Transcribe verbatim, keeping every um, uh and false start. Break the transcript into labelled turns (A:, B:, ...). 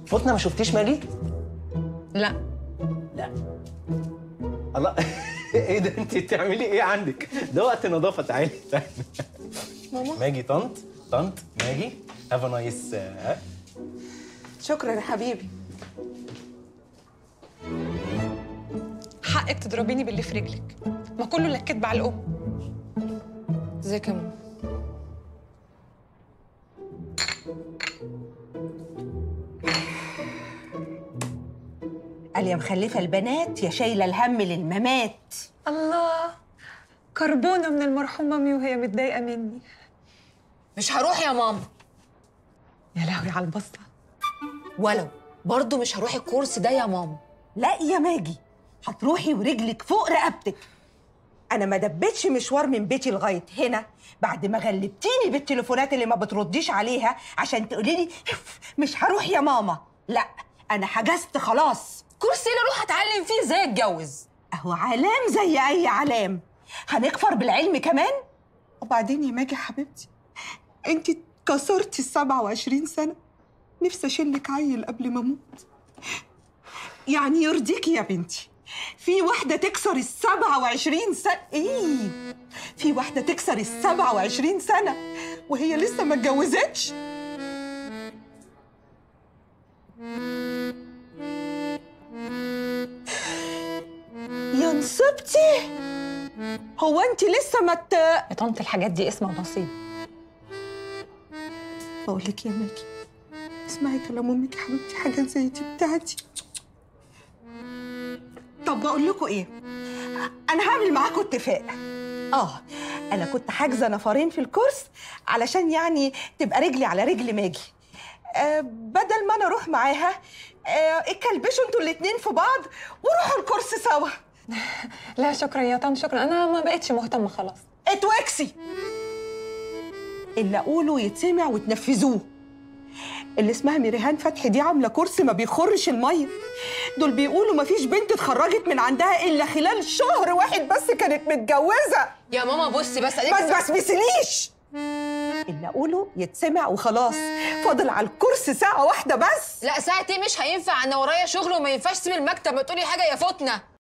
A: فوتنا ما شفتيش ماجي؟
B: لا
A: لا. الله. ايه ده، انت بتعملي ايه عندك؟ ده وقت نظافه. تعالي تعالي.
B: ماما.
A: ماجي طنط طنط ماجي هاف ا نايس.
C: شكرا يا حبيبي.
B: حقك تضربيني باللي في رجلك، ما كله الا الكدب على الام.
C: ازيك يا ماما؟
D: قال يا مخلفه البنات يا شايله الهم للممات.
B: الله، كربونه من المرحومه مامي وهي متضايقه مني.
C: مش هروح يا ماما.
B: يا لهوي على البصه.
C: ولو برضه مش هروح الكورس ده يا ماما.
D: لا يا ماجي، هتروحي ورجلك فوق رقبتك. انا ما دبتش مشوار من بيتي لغايه هنا بعد ما غلبتيني بالتليفونات اللي ما بترديش عليها عشان تقولي لي مش هروح يا ماما. لا انا حجزت خلاص.
C: كورس اللي اروح اتعلم فيه ازاي اتجوز.
D: اهو علام زي اي علام، هنكفر بالعلم كمان. وبعدين يا ماجي حبيبتي، انت كسرتي ال سبعة وعشرين سنه، نفسي اشيلك عيل قبل ما اموت. يعني يرضيكي يا بنتي في واحدة تكسر السبعة وعشرين سنة؟ إيه؟ في واحدة تكسر السبعة وعشرين سنة وهي لسه ما اتجوزتش؟ يا نصيبتي، هو أنت لسه ما ت...
B: يا طنط الحاجات دي اسمها نصيب.
D: بقول لك يا ماجي، اسمعي كلام أمك يا حبيبتي، حاجات زي دي بتاعتي. طب بقول لكم ايه، انا هعمل معاكم اتفاق. اه انا كنت حاجزه نفرين في الكورس علشان يعني تبقى رجلي على رجل ماجي. آه بدل ما انا اروح معاها، آه اتكلبشوا انتوا الاتنين في بعض وروحوا الكورس سوا.
B: لا شكرا يا طنط، شكرا، انا ما بقتش مهتمه خلاص.
D: اتوكسي، اللي اقوله يتسمع وتنفذوه. اللي اسمها ميريهان فتحي دي عامله كورس ما بيخرش الميه. دول بيقولوا ما فيش بنت اتخرجت من عندها الا خلال شهر واحد بس كانت متجوزه.
C: يا ماما بصي بس
D: ما تبسبسليش. اللي اقوله يتسمع وخلاص، فاضل على الكورس ساعه واحده بس.
C: لا ساعة ايه؟ مش هينفع، انا ورايا شغل وما ينفعش تسيب المكتب. ما تقولي حاجه يا فتنه.